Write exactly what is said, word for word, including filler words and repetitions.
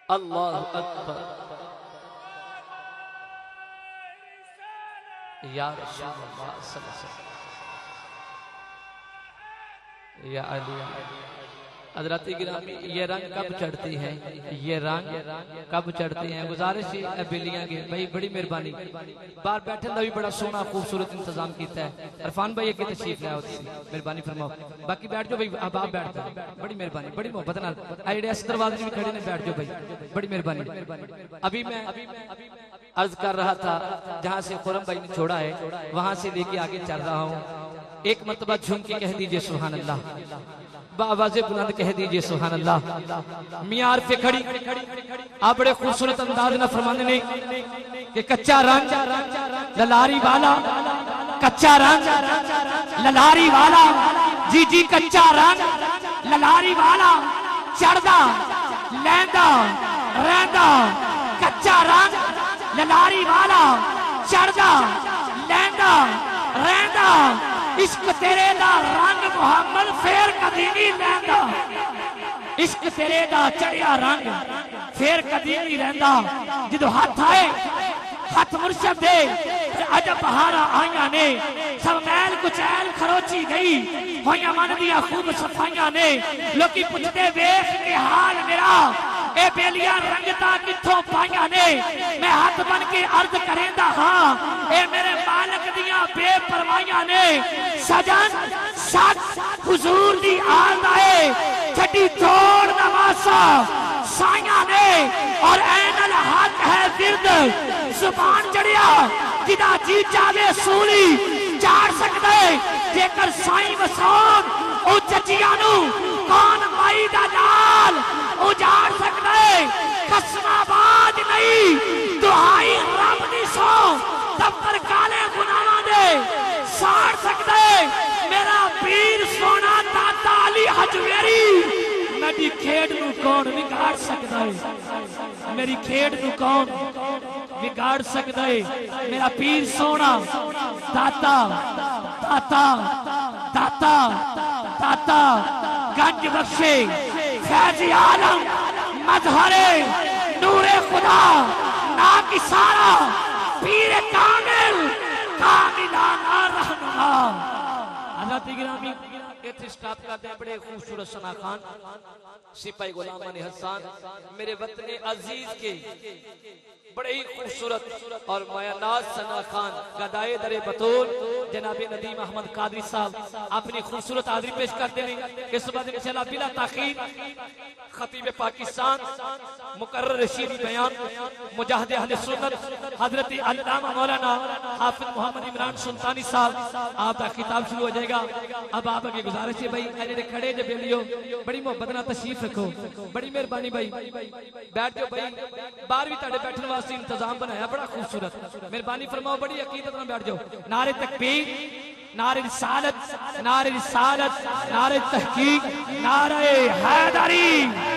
اللہ اکبر یا رسول اللہ صلی اللہ علیہ وسلم یا علی حضرات گرامی یہ رنگ کب چڑھتی ہے یہ رنگ کب چڑھتی ہیں گزارش ہے بلیاں کے بھائی بڑی مہربانی باہر بیٹھے دا بھی بڑا سونا خوبصورت انتظام کیتا ہے عرفان بھائی کی تشریف لے ہوتی مہربانی فرماؤ باقی بیٹھ جاؤ بھائی اب آپ بیٹھ جاؤ بڑی مہربانی بڑی محبت نال ایڈے اس دروازے میں کھڑے نے بیٹھ جاؤ بھائی بڑی مہربانی ابھی میں عرض کر رہا تھا جہاں سے خرم بھائی نے چھوڑا ہے وہاں سے لے کے آگے چل رہا ہوں ایک مرتبہ جھوم کے کہہ دیجئے سبحان اللہ بآواز بلند کہہ دیجئے سبحان اللہ میار پہ کھڑی آپ بڑے خوبصورت انداز نہ فرمانے نے کہ کچا رنگ للاری والا کچا رنگ للاری والا جی جی کچا رنگ للاری والا چڑھدا لیندا رہندا کچا رنگ للاری والا چڑھدا لیندا رہندا عشق تیرے دا رنگ محمد پھر کدی نہیں لیندا عشق تیرے دا چڑھیا رنگ پھر کدی نہیں رہندا جدو ہاتھ آئے ہاتھ مرشد دے عجب بہارا آئیاں نے سب میل کچیل خروچی گئی ہویاں من دیا خوب صفائیاں نے لوکی پوچھتے ویخ کے حال میرا اے بیلیاں رنگتا کتھوں پائیاں نے میں ہاتھ بن کے عرض کریں دا ہاں اے میرے مالک دیاں بے پروائیاں نے سجن ساتھ حضور دی آل آئے چھٹی توڑ نواسا سائیاں نے اور این الحق ہے ورد زبان جڑیا جدا جی چاہے سولی چاڑ سکتے جے کر سائیں وسان او چچیانو کون مائی دا نال اجاڑ سکتے قسم آباد نہیں دعائی رب دی سو دفتر کالے گناہاں دے ساڑ سکتے میرا پیر سونا داتا علی حجویری میری کھیڑ نو کون بگاڑ سکتا ہے میری کھیڑ نو کون بگاڑ سکتا ہے میرا پیر سونا داتا داتا داتا داتا گنج بخشے فیض عالم مظہر نور خدا ناکسارا پیر کامل کاملانہ رہنما حضرت گرامی ایتھے سٹاپ کرتے ہیں بڑے خوبصورت ثنا خان سپاہی غلام علی حسان میرے وطن عزیز کے بڑے ہی خوبصورت اور مایا ناز ثنا خان گدائے در بطول جناب ندیم احمد قادری صاحب اپنی خوبصورت حاضری پیش کرتے ہیں اس بعد انشاءاللہ بلا تاخیر خطیب پاکستان مقرر رشید بیان مجاہد اہل سنت حضرت علامہ مولانا حافظ محمد عمران سلطانی صاحب آپ کا خطاب شروع ہو جائے گا اب آپ کے گزارش ہے بھائی اینے کھڑے جب بیلیو بڑی محبت نہ تشریف رکھو بڑی مہربانی بھائی بیٹھ جاؤ بھائی باہر بھی تاڑے بیٹھنے واسطے انتظام بنایا بڑا خوبصورت مہربانی فرماؤ بڑی عقیدت نہ بیٹھ جاؤ نعرہ تکبیر نعرہ رسالت نعرہ رسالت نعرہ تحقیق نعرہ حیدری